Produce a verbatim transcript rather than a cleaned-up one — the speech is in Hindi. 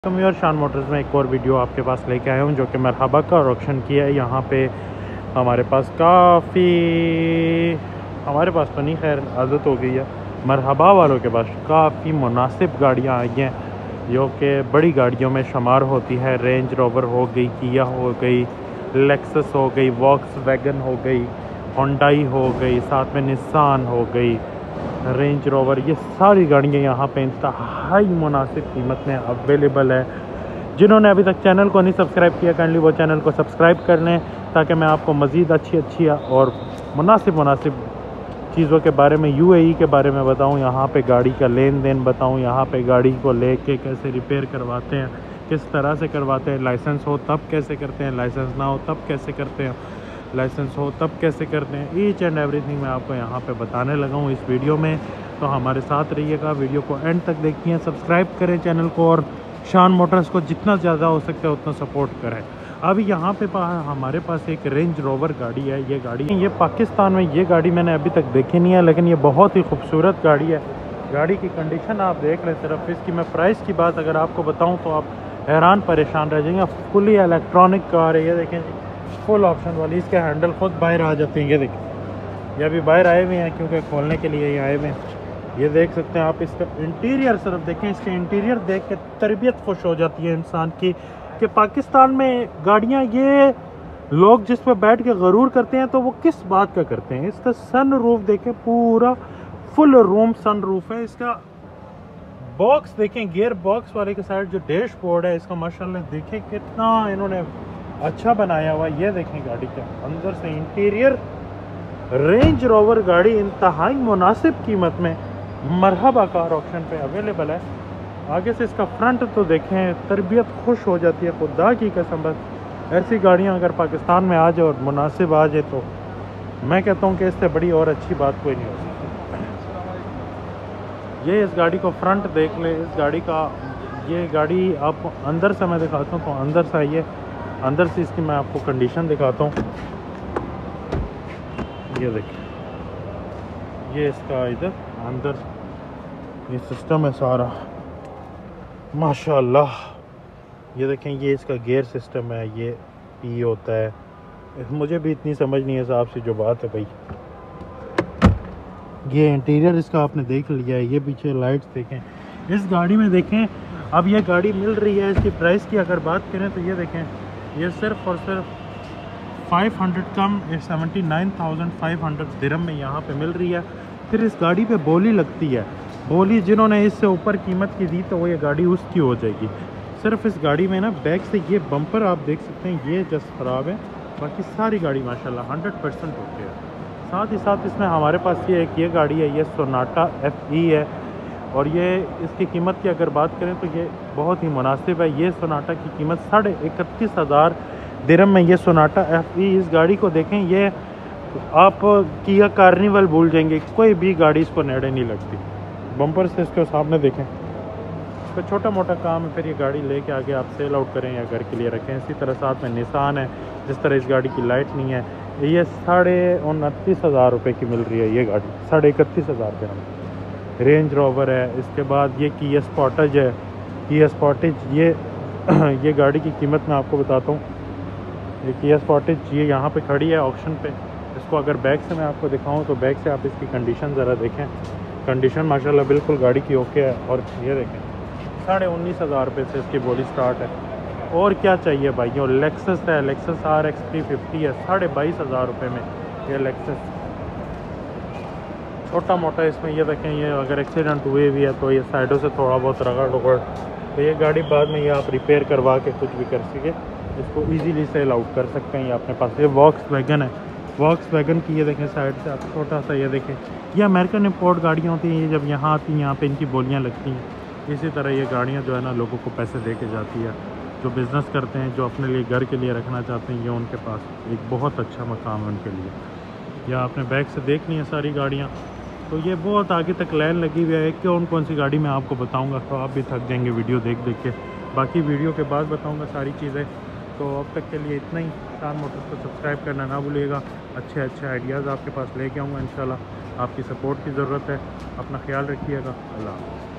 और शान मोटर्स में एक और वीडियो आपके पास लेके आया हूँ जो कि मरहबा का ऑक्शन किया है। यहाँ पे हमारे पास काफ़ी हमारे पास तो नहीं, खैर आदत हो गई है, मरहबा वालों के पास काफ़ी मुनासिब गाड़ियाँ आई हैं जो कि बड़ी गाड़ियों में शुमार होती है। रेंज रोवर हो गई, किया हो गई, लेक्सस हो गई, वॉक्सवैगन हो गई, होंडाई हो गई, साथ में निसान हो गई, रेंज रोवर, ये सारी गाड़ियाँ यहाँ पे इंतहाई मुनासिब कीमत में अवेलेबल है। जिन्होंने अभी तक चैनल को नहीं सब्सक्राइब किया, काइंडली वो चैनल को सब्सक्राइब कर लें ताकि मैं आपको मज़ीद अच्छी अच्छी और मुनासिब मुनासिब चीज़ों के बारे में, यूएई के बारे में बताऊँ, यहाँ पे गाड़ी का लेन देन बताऊँ, यहाँ पे गाड़ी को लेके कैसे रिपेयर करवाते हैं, किस तरह से करवाते हैं, लाइसेंस हो तब कैसे करते हैं, लाइसेंस ना हो तब कैसे करते हैं, लाइसेंस हो तब कैसे करते हैं, ईच एंड एवरीथिंग मैं आपको यहाँ पे बताने लगा हूँ इस वीडियो में। तो हमारे साथ रहिएगा, वीडियो को एंड तक देखिए, सब्सक्राइब करें चैनल को और शान मोटर्स को जितना ज़्यादा हो सकता है उतना सपोर्ट करें। अभी यहाँ पे पा, हमारे पास एक रेंज रोवर गाड़ी है। ये गाड़ी ये पाकिस्तान में ये गाड़ी मैंने अभी तक देखी नहीं है, लेकिन ये बहुत ही खूबसूरत गाड़ी है। गाड़ी की कंडीशन आप देख लें सिर्फ। इसकी मैं प्राइस की बात अगर आपको बताऊँ तो आप हैरान परेशान रह जाएंगे। फुली इलेक्ट्रॉनिक कार है, ये देखें जी, फुल ऑप्शन वाली। इसके हैंडल खुद बाहर आ जाते हैं, ये देखें, ये अभी बाहर आए हुए हैं क्योंकि खोलने के लिए ये आए हुए हैं। ये देख सकते हैं आप। इसका इंटीरियर सिर्फ देखें, इसके इंटीरियर देख के तरबियत खुश हो जाती है इंसान की कि पाकिस्तान में गाड़ियाँ, ये लोग जिस पर बैठ के गरूर करते हैं तो वो किस बात का करते हैं। इसका सन रूफ देखें, पूरा फुल रूम सन रूफ है। इसका बॉक्स देखें, गियर बॉक्स वाले के साइड जो डैशबोर्ड है इसका माशाल्लाह देखें कितना इन्होंने अच्छा बनाया हुआ। ये देखें गाड़ी का अंदर से इंटीरियर। रेंज रोवर गाड़ी इंतहाई मुनासिब कीमत में मरहबा कार ऑक्शन पे अवेलेबल है। आगे से इसका फ्रंट तो देखें, तरबियत खुश हो जाती है खुदा की कसम। बस ऐसी गाड़ियां अगर पाकिस्तान में आ जाए और मुनासिब आ जाए तो मैं कहता हूं कि इससे बड़ी और अच्छी बात कोई नहीं हो सकती। ये इस गाड़ी को फ्रंट देख ले, इस गाड़ी का, ये गाड़ी आप अंदर से मैं दिखाता हूँ तो अंदर से आइए, अंदर से इसकी मैं आपको कंडीशन दिखाता हूँ। ये देखिए, ये इसका इधर अंदर ये सिस्टम है सारा माशाल्लाह। ये देखें, ये इसका गियर सिस्टम है, ये पी होता है। मुझे भी इतनी समझ नहीं है साहब से जो बात है भाई। ये इंटीरियर इसका आपने देख लिया है। ये पीछे लाइट्स देखें इस गाड़ी में। देखें अब ये गाड़ी मिल रही है, इसकी प्राइस की अगर बात करें तो ये देखें, ये सिर्फ और सिर्फ पाँच सौ कम seventy nine thousand five hundred दिरहम में यहाँ पे मिल रही है। फिर इस गाड़ी पे बोली लगती है, बोली जिन्होंने इससे ऊपर कीमत की दी तो वो ये गाड़ी उसकी हो जाएगी। सिर्फ इस गाड़ी में ना बैक से ये बम्पर आप देख सकते हैं, ये जस्ट ख़राब है, बाकी सारी गाड़ी माशाल्लाह हंड्रेड परसेंट ओके है। साथ ही साथ इसमें हमारे पास ये एक ये गाड़ी है, ये सोनाटा एफ ई है और ये इसकी कीमत की अगर बात करें तो ये बहुत ही मुनासिब है। ये सोनाटा की कीमत साढ़े इकतीस हज़ार दिरहम में ये सोनाटा एफ ई। इस गाड़ी को देखें, ये आप किया कार्निवल भूल जाएंगे, कोई भी गाड़ी इसको नेड़े नहीं लगती। बम्पर से इसके सामने देखें, तो छोटा मोटा काम है, फिर ये गाड़ी लेके आगे आप सेल आउट करें या घर के लिए रखें। इसी तरह साथ में निसान है, जिस तरह इस गाड़ी की लाइट नहीं है। ये साढ़े उनतीस हज़ार रुपये की मिल रही है ये गाड़ी, साढ़े इकतीस हज़ार दिरहम। रेंज रोवर है, इसके बाद ये किया स्पोर्टेज है, किया स्पोर्टेज। ये ये गाड़ी की कीमत मैं आपको बताता हूँ। ये किया स्पोर्टेज ये यहाँ पे खड़ी है ऑक्शन पे। इसको अगर बैक से मैं आपको दिखाऊँ तो बैक से आप इसकी कंडीशन ज़रा देखें। कंडीशन माशाल्लाह बिल्कुल गाड़ी की ओके है। और ये देखें, साढ़े उन्नीस हज़ार रुपये से इसकी बॉडी स्टार्ट है। और क्या चाहिए भाइयों। लेक्सस है, Lexus R X three fifty है, साढ़े बाईस हज़ार रुपये में ये लेक्सस। छोटा मोटा इसमें ये देखें, ये अगर एक्सीडेंट हुए भी है तो ये साइडों से थोड़ा बहुत रगड़ रगड़, तो ये गाड़ी बाद में ये आप रिपेयर करवा के कुछ भी कर सके, इसको इजीली सेल आउट कर सकते हैं। ये अपने पास ये वॉक्सवैगन है, वॉक्सवैगन की ये देखें साइड से आप छोटा सा, ये देखें, ये अमेरिकन इंपोर्ट गाड़ियाँ होती हैं। ये जब यहाँ आती हैं यहाँ पे इनकी बोलियाँ लगती हैं। इसी तरह ये गाड़ियाँ जो है ना लोगों को पैसे दे के जाती है। जो बिज़नेस करते हैं, जो अपने लिए घर के लिए रखना चाहते हैं, ये उनके पास एक बहुत अच्छा मकाम है उनके लिए। या आपने बैक से देख ली है सारी गाड़ियाँ, तो ये बहुत आगे तक लाइन लगी हुई है। कौन कौन सी गाड़ी मैं आपको बताऊँगा तो आप भी थक जाएंगे वीडियो देख देख के। बाकी वीडियो के बाद बताऊँगा सारी चीज़ें। तो अब तक के लिए इतना ही। शान मोटर्स को सब्सक्राइब करना ना भूलिएगा। अच्छे अच्छे आइडियाज़ आपके पास लेके आऊँगा इंशाल्लाह। आपकी सपोर्ट की ज़रूरत है। अपना ख्याल रखिएगा। अल्लाह हाफ़िज़।